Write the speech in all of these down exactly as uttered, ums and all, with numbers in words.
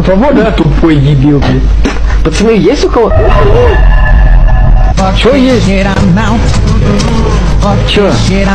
Свобода? Тупой дебил, блин. Пацаны, есть у кого? Чё есть? Чё?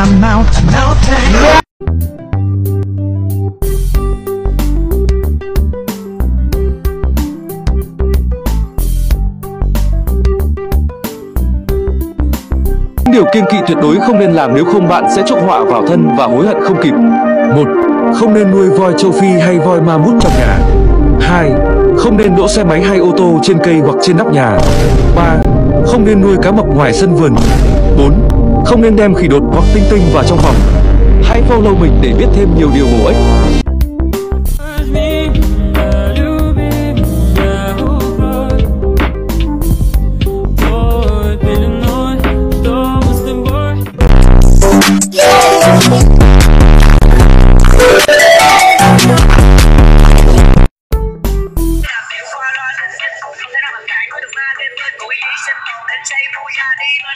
Điều kiêng kỵ tuyệt đối không nên làm, nếu không bạn sẽ chuốc họa vào thân và hối hận không kịp. Một, không nên nuôi voi châu Phi hay voi ma mút trong nhà. Hai, không nên đỗ xe máy hay ô tô trên cây hoặc trên nóc nhà. Ba, không nên nuôi cá mập ngoài sân vườn. Bốn, không nên đem khỉ đột hoặc tinh tinh vào trong phòng. Hãy follow mình để biết thêm nhiều điều bổ ích.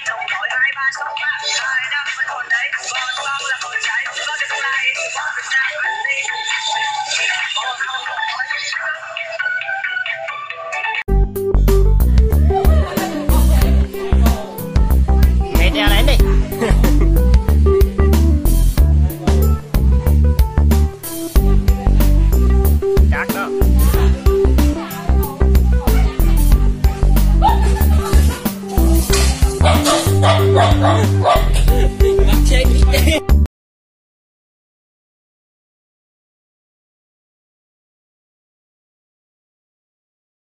Hãy subscribe cho kênh Ghiền Mì Gõ để không bỏ lỡ những video hấp dẫn.